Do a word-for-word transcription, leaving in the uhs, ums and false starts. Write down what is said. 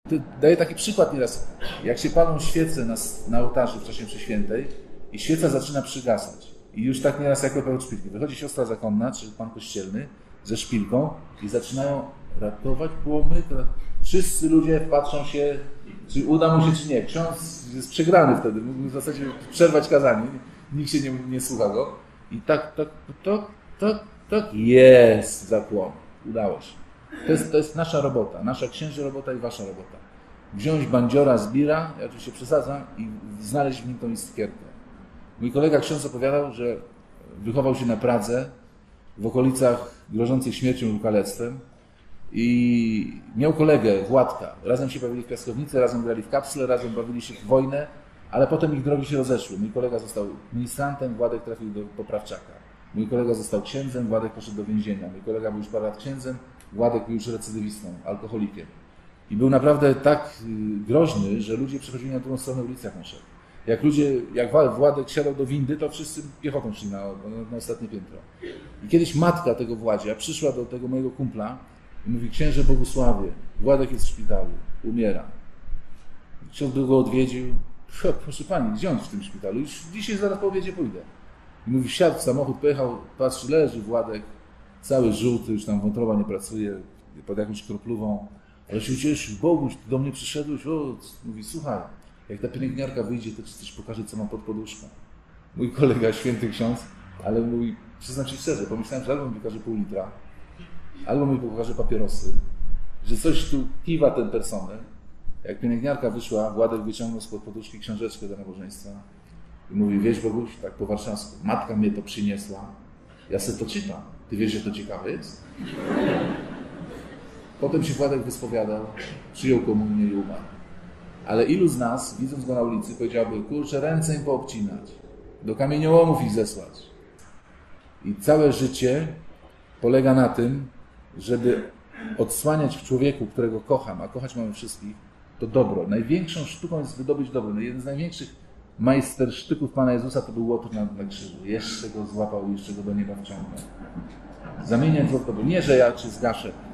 Daję taki przykład nieraz. Jak się palą świece na, na ołtarzu w czasie mszy świętej i świeca zaczyna przygasać. I już tak nieraz jak lepiej od szpilki. Wychodzi siostra zakonna, czy pan kościelny, ze szpilką i zaczynają ratować płomyk. Wszyscy ludzie patrzą się, czy uda mu się, czy nie. Ksiądz jest przegrany wtedy, mógł w zasadzie przerwać kazanie. Nikt się nie, nie słucha go. I tak, tak, tak, tak, tak, jest zapłon. Udało się. To jest, to jest nasza robota, nasza księży robota i wasza robota. Wziąć bandziora z bira, ja tu się przesadzam, i znaleźć w nim tą iskierkę. Mój kolega ksiądz opowiadał, że wychował się na Pradze, w okolicach grożących śmiercią lub kalectwem i miał kolegę, Władka. Razem się bawili w piaskownicy, razem grali w kapsle, razem bawili się w wojnę, ale potem ich drogi się rozeszły. Mój kolega został ministrantem, Władek trafił do poprawczaka. Mój kolega został księdzem, Władek poszedł do więzienia. Mój kolega był już parę lat księdzem, Władek był już recydywistą, alkoholikiem. I był naprawdę tak groźny, że ludzie przechodzili na drugą stronę ulicy, jak on szedł. Jak ludzie, jak Władek siadał do windy, to wszyscy piechotą szli na, na, na ostatnie piętro. I kiedyś matka tego Władzia przyszła do tego mojego kumpla i mówi: księże Bogusławie, Władek jest w szpitalu, umiera. Ksiądz go odwiedził. Proszę pani, gdzie on w tym szpitalu? Już dzisiaj, zaraz po obiedzie pójdę. I mówi, wsiadł w samochód, pojechał, patrzy, leży Władek, cały żółty, już tam wątroba nie pracuje, pod jakąś kroplówą. Ale się ucieszył, Boguś, ty do mnie przyszedłeś, o, mówi, słuchaj, jak ta pielęgniarka wyjdzie, to ci coś pokaże, co mam pod poduszką. Mój kolega, święty ksiądz, ale mówi, przyznam ci szczerze, pomyślałem, że albo mi pokaże pół litra, albo mi pokaże papierosy, że coś tu kiwa ten personel. Jak pielęgniarka wyszła, Władek wyciągnął spod poduszki książeczkę do nabożeństwa i mówi, wiesz Boguś, tak po warszawsku, matka mnie to przyniosła, ja se to czytam, ty wiesz, że to ciekawe jest? Potem się Władek wyspowiadał, przyjął komunię i umarł. Ale ilu z nas, widząc go na ulicy, powiedziałby, kurczę, ręce im poobcinać, do kamieniołomów ich zesłać. I całe życie polega na tym, żeby odsłaniać w człowieku, którego kocham, a kochać mamy wszystkich, to dobro. Największą sztuką jest wydobyć dobro. Jeden z największych majstersztyków Pana Jezusa to był łotr na, na krzyżu. Jeszcze go złapał, jeszcze go do nieba wciągnął. Zamieniać złoto. Nie, że ja czy zgaszę.